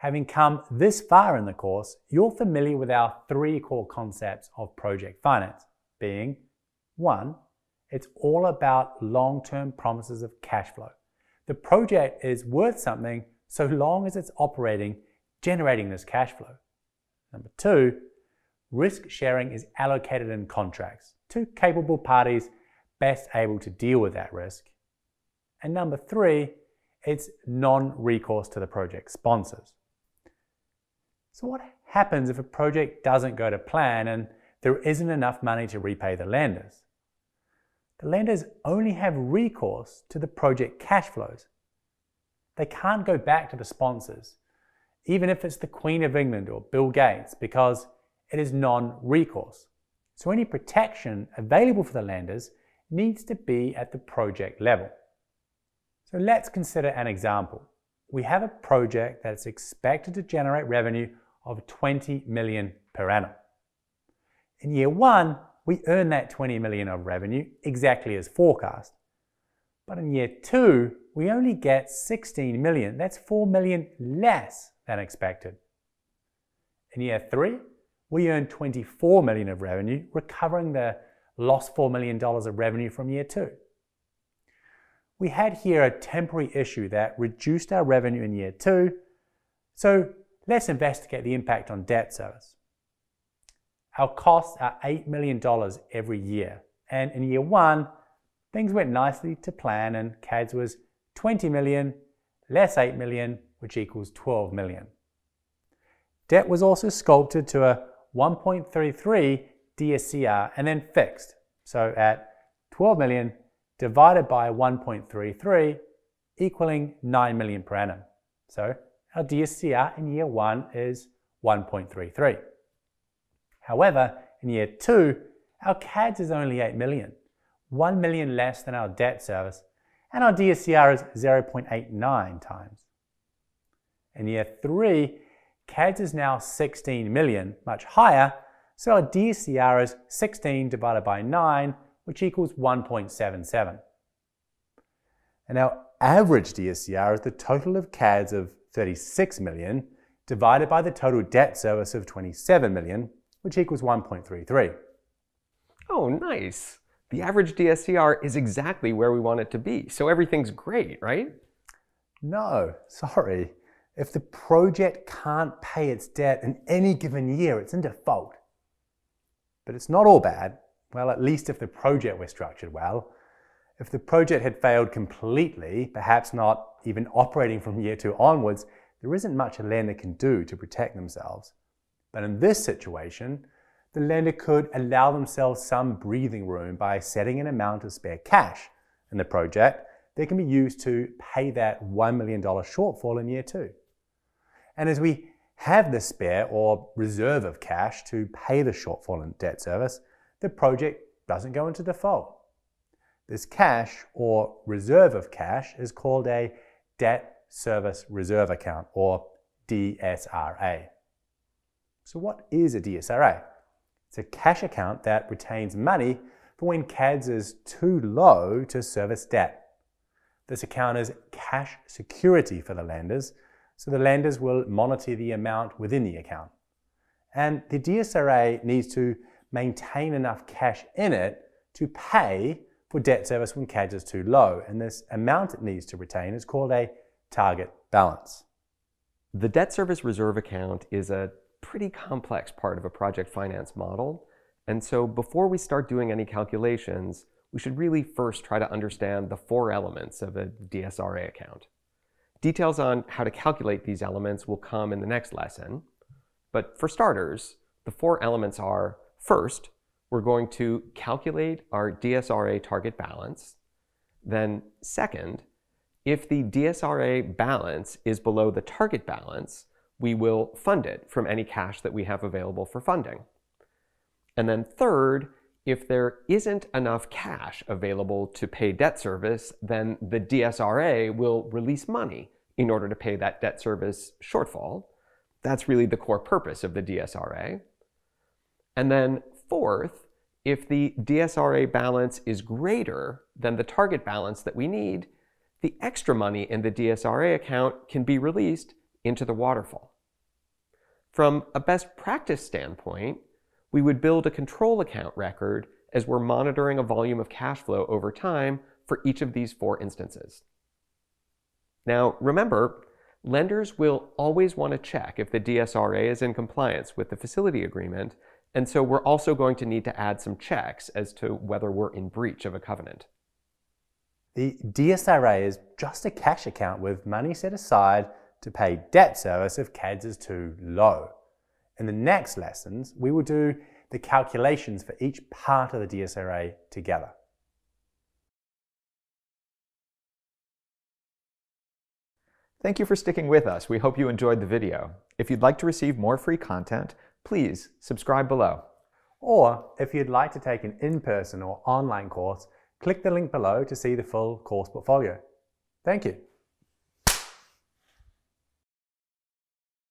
Having come this far in the course, you're familiar with our three core concepts of project finance, being 1. It's all about long-term promises of cash flow. The project is worth something so long as it's operating, generating this cash flow. Number 2, risk sharing is allocated in contracts to capable parties best able to deal with that risk. And number 3, it's non-recourse to the project sponsors. So what happens if a project doesn't go to plan and there isn't enough money to repay the lenders? The lenders only have recourse to the project cash flows. They can't go back to the sponsors, even if it's the Queen of England or Bill Gates, because it is non-recourse. So any protection available for the lenders needs to be at the project level. So let's consider an example. We have a project that's expected to generate revenue of 20 million per annum. In year 1, we earn that 20 million of revenue exactly as forecast. But in year 2, we only get 16 million. That's 4 million less than expected. In year 3, we earn 24 million of revenue, recovering the lost $4 million of revenue from year 2. We had here a temporary issue that reduced our revenue in year 2, so let's investigate the impact on debt service. Our costs are $8 million every year, and in year 1, things went nicely to plan and CADS was 20 million less 8 million, which equals 12 million. Debt was also sculpted to a 1.33 DSCR and then fixed. So at 12 million divided by 1.33 equaling 9 million per annum. So our DSCR in year 1 is 1.33. However, in year 2, our CADS is only 8 million, 1 million less than our debt service, and our DSCR is 0.89 times. In year 3, CADS is now 16 million, much higher, so our DSCR is 16 divided by 9, which equals 1.77. And our average DSCR is the total of CADS of 36 million divided by the total debt service of 27 million, which equals 1.33. Oh, nice. The average DSCR is exactly where we want it to be, so everything's great, right? No, sorry. If the project can't pay its debt in any given year, it's in default. But it's not all bad. Well, at least if the project was structured well. If the project had failed completely, perhaps not even operating from year 2 onwards, there isn't much a lender can do to protect themselves. But in this situation, the lender could allow themselves some breathing room by setting an amount of spare cash in the project that can be used to pay that $1 million shortfall in year 2. And as we have the spare or reserve of cash to pay the shortfall in debt service, the project doesn't go into default. This cash or reserve of cash is called a debt service reserve account, or DSRA. So what is a DSRA? It's a cash account that retains money for when CADS is too low to service debt. This account is cash security for the lenders, so the lenders will monitor the amount within the account. And the DSRA needs to maintain enough cash in it to pay for debt service when CADS is too low, and this amount it needs to retain is called a target balance. The debt service reserve account is a pretty complex part of a project finance model, and so before we start doing any calculations, we should really first try to understand the 4 elements of a DSRA account. Details on how to calculate these elements will come in the next lesson, but for starters, the 4 elements are: first, we're going to calculate our DSRA target balance. Then second, if the DSRA balance is below the target balance, we will fund it from any cash that we have available for funding. And then third, if there isn't enough cash available to pay debt service, then the DSRA will release money in order to pay that debt service shortfall. That's really the core purpose of the DSRA. And then fourth, if the DSRA balance is greater than the target balance that we need, the extra money in the DSRA account can be released into the waterfall. From a best practice standpoint, we would build a control account record as we're monitoring a volume of cash flow over time for each of these 4 instances. Now, remember, lenders will always want to check if the DSRA is in compliance with the facility agreement, and so we're also going to need to add some checks as to whether we're in breach of a covenant. The DSRA is just a cash account with money set aside to pay debt service if CADS is too low. In the next lessons, we will do the calculations for each part of the DSRA together. Thank you for sticking with us. We hope you enjoyed the video. If you'd like to receive more free content, please subscribe below. Or if you'd like to take an in-person or online course, click the link below to see the full course portfolio. Thank you.